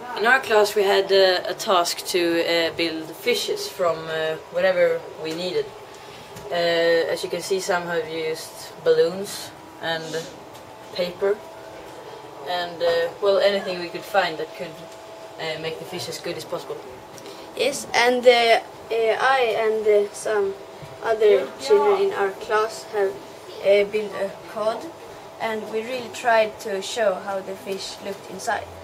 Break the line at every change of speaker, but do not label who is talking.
In our class we had a task to build fishes from whatever we needed. As you can see, some have used balloons and paper and well, anything we could find that could make the fish as good as possible.
Yes, and I and some other children in our class have built a cod, and we really tried to show how the fish looked inside.